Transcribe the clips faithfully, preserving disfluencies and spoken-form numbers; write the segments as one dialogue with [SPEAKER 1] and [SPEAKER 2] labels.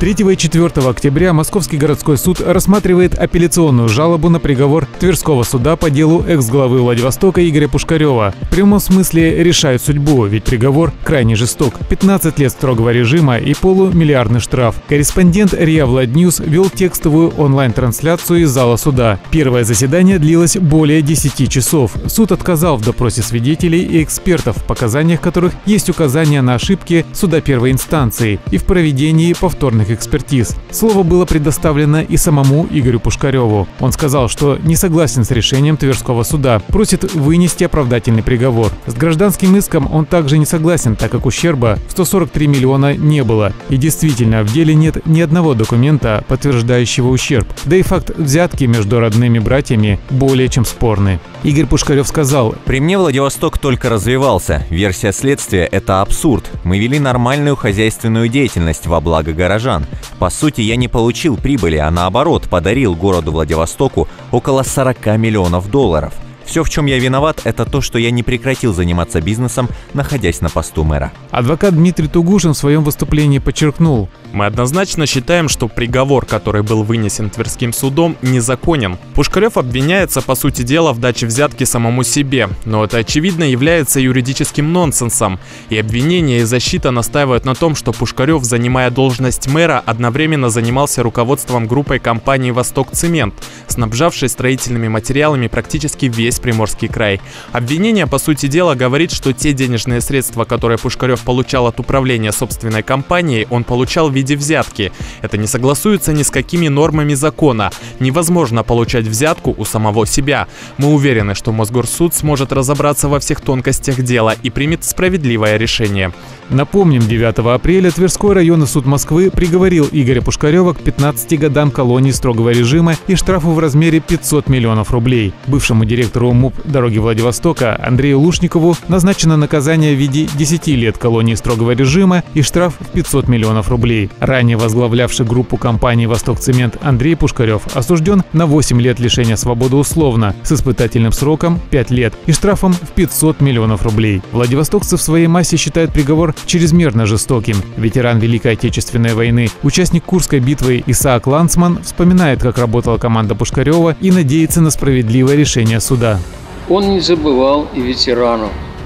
[SPEAKER 1] третьего и четвёртого октября Московский городской суд рассматривает апелляционную жалобу на приговор Тверского суда по делу экс-главы Владивостока Игоря Пушкарева. В прямом смысле решает судьбу, ведь приговор крайне жесток. пятнадцать лет строгого режима и полумиллиардный штраф. Корреспондент РИА Владньюз вел текстовую онлайн-трансляцию из зала суда. Первое заседание длилось более десяти часов. Суд отказал в допросе свидетелей и экспертов, в показаниях которых есть указания на ошибки суда первой инстанции и в проведении повторных экспертиз. Слово было предоставлено и самому Игорю Пушкареву. Он сказал, что не согласен с решением Тверского суда, просит вынести оправдательный приговор. С гражданским иском он также не согласен, так как ущерба в сто сорок три миллиона не было. И действительно, в деле нет ни одного документа, подтверждающего ущерб. Да и факт взятки между родными братьями более чем спорный. Игорь Пушкарев сказал:
[SPEAKER 2] «При мне Владивосток только развивался. Версия следствия – это абсурд. Мы вели нормальную хозяйственную деятельность во благо горожан. По сути, я не получил прибыли, а наоборот подарил городу Владивостоку около сорока миллионов долларов. Все, в чем я виноват, это то, что я не прекратил заниматься бизнесом, находясь на посту мэра».
[SPEAKER 1] Адвокат Дмитрий Тугушин в своем выступлении подчеркнул:
[SPEAKER 3] «Мы однозначно считаем, что приговор, который был вынесен Тверским судом, незаконен. Пушкарев обвиняется, по сути дела, в даче взятки самому себе, но это, очевидно, является юридическим нонсенсом. И обвинение и защита настаивают на том, что Пушкарев, занимая должность мэра, одновременно занимался руководством группой компании «Восток-Цемент», снабжавшей строительными материалами практически весь Приморский край. Обвинение, по сути дела, говорит, что те денежные средства, которые Пушкарев получал от управления собственной компанией, он получал в виде взятки. Это не согласуется ни с какими нормами закона. Невозможно получать взятку у самого себя. Мы уверены, что Мосгорсуд сможет разобраться во всех тонкостях дела и примет справедливое решение».
[SPEAKER 1] Напомним, девятого апреля Тверской районный суд Москвы приговорил Игоря Пушкарева к пятнадцати годам колонии строгого режима и штрафу в размере пятьсот миллионов рублей. Бывшему директору МУП «Дороги Владивостока» Андрею Лушникову назначено наказание в виде десяти лет колонии строгого режима и штраф в пятьсот миллионов рублей. Ранее возглавлявший группу компании «Восток-Цемент» Андрей Пушкарев осужден на восемь лет лишения свободы условно с испытательным сроком пять лет и штрафом в пятьсот миллионов рублей. Владивостокцы в своей массе считают приговор чрезмерно жестоким. Ветеран Великой Отечественной войны, участник Курской битвы Исаак Ланцман вспоминает, как работала команда Пушкарева, и надеется на справедливое решение суда.
[SPEAKER 4] Он не забывал и ветеранов.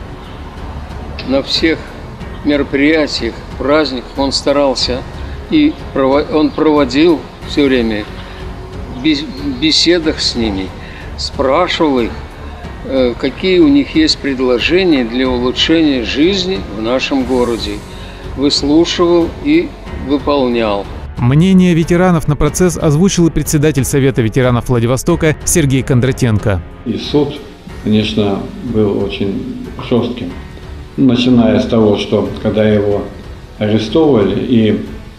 [SPEAKER 4] На всех мероприятиях, праздниках он старался, и он проводил все время в беседах с ними, спрашивал их, какие у них есть предложения для улучшения жизни в нашем городе. Выслушивал и выполнял.
[SPEAKER 1] Мнение ветеранов на процесс озвучил и председатель Совета ветеранов Владивостока Сергей Кондратенко.
[SPEAKER 5] И суд, конечно, был очень жестким. Начиная с того, что когда его арестовывали и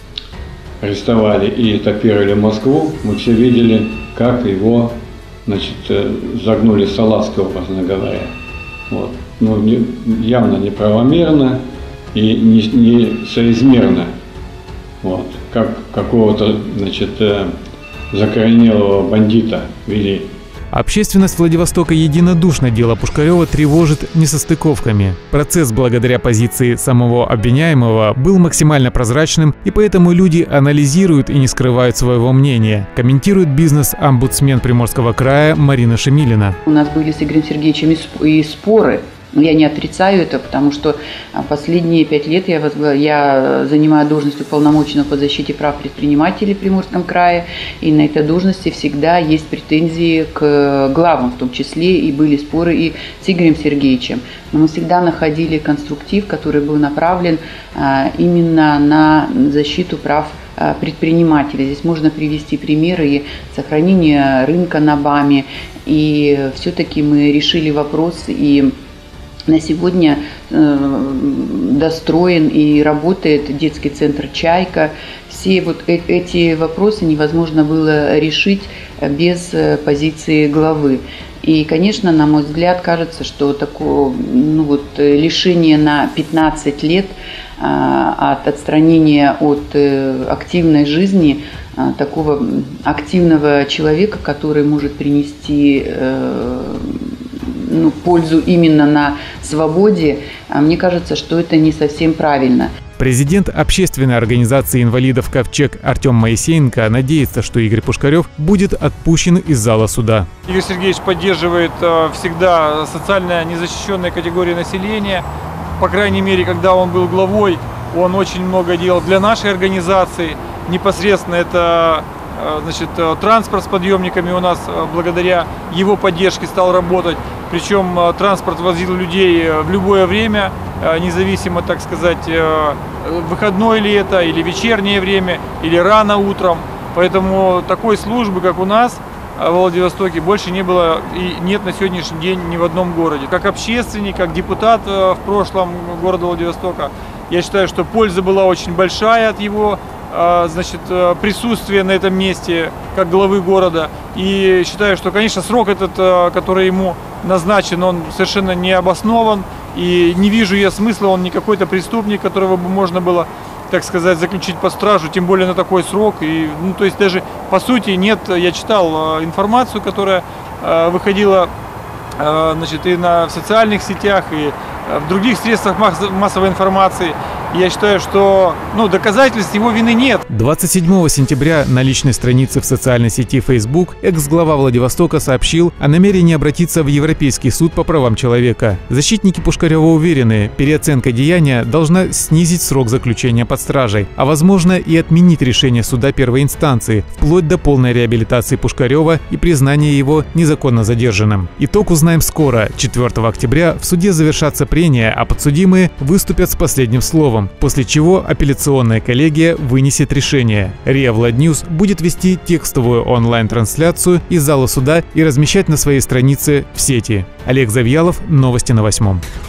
[SPEAKER 5] арестовали и этапировали в Москву, мы все видели, как его, значит, загнули салазкой, образно говоря. Вот. Ну, не, явно неправомерно и не, не соизмерно. Вот. Как какого-то, значит, закоренелого бандита вели.
[SPEAKER 1] Общественность Владивостока единодушно дело Пушкарева тревожит несостыковками. Процесс, благодаря позиции самого обвиняемого, был максимально прозрачным, и поэтому люди анализируют и не скрывают своего мнения, комментирует бизнес-омбудсмен Приморского края Марина Шемилина.
[SPEAKER 6] У нас были с Игорем Сергеевичем и споры. Я не отрицаю это, потому что последние пять лет я, возгла... я занимаю должность уполномоченного по защите прав предпринимателей в Приморском крае, и на этой должности всегда есть претензии к главам, в том числе и были споры и с Игорем Сергеевичем. Но мы всегда находили конструктив, который был направлен именно на защиту прав предпринимателей. Здесь можно привести примеры и сохранения рынка на БАМе, и все-таки мы решили вопрос, и на сегодня э, достроен и работает детский центр «Чайка». Все вот э эти вопросы невозможно было решить без позиции главы. И, конечно, на мой взгляд, кажется, что такое, ну, вот, лишение на пятнадцать лет э, от отстранения от э, активной жизни э, такого активного человека, который может принести э, ну, пользу именно на свободе, мне кажется, что это не совсем правильно.
[SPEAKER 1] Президент общественной организации инвалидов «Ковчег» Артем Моисеенко надеется, что Игорь Пушкарев будет отпущен из зала суда.
[SPEAKER 7] Игорь Сергеевич поддерживает всегда социально незащищенные категории населения. По крайней мере, когда он был главой, он очень много делал для нашей организации. Непосредственно это, значит, транспорт с подъемниками у нас благодаря его поддержке стал работать. Причем транспорт возил людей в любое время, независимо, так сказать, выходное ли это, или вечернее время, или рано утром. Поэтому такой службы, как у нас в Владивостоке, больше не было и нет на сегодняшний день ни в одном городе. Как общественник, как депутат в прошлом города Владивостока, я считаю, что польза была очень большая от его, значит, присутствия на этом месте как главы города. И считаю, что, конечно, срок этот, который ему назначен, он совершенно не обоснован. И не вижу я смысла, он не какой-то преступник, которого бы можно было, так сказать, заключить под стражу, тем более на такой срок. И, ну, то есть даже по сути нет, я читал информацию, которая выходила, значит, и на в социальных сетях, и в других средствах массовой информации. Я считаю, что, ну, доказательств его вины нет.
[SPEAKER 1] двадцать седьмого сентября на личной странице в социальной сети Facebook экс-глава Владивостока сообщил о намерении обратиться в Европейский суд по правам человека. Защитники Пушкарева уверены, переоценка деяния должна снизить срок заключения под стражей, а возможно и отменить решение суда первой инстанции, вплоть до полной реабилитации Пушкарева и признания его незаконно задержанным. Итог узнаем скоро. четвёртого октября в суде завершатся прения, а подсудимые выступят с последним словом, после чего апелляционная коллегия вынесет решение. РИА Владньюс будет вести текстовую онлайн-трансляцию из зала суда и размещать на своей странице в сети. Олег Завьялов, новости на восьмом.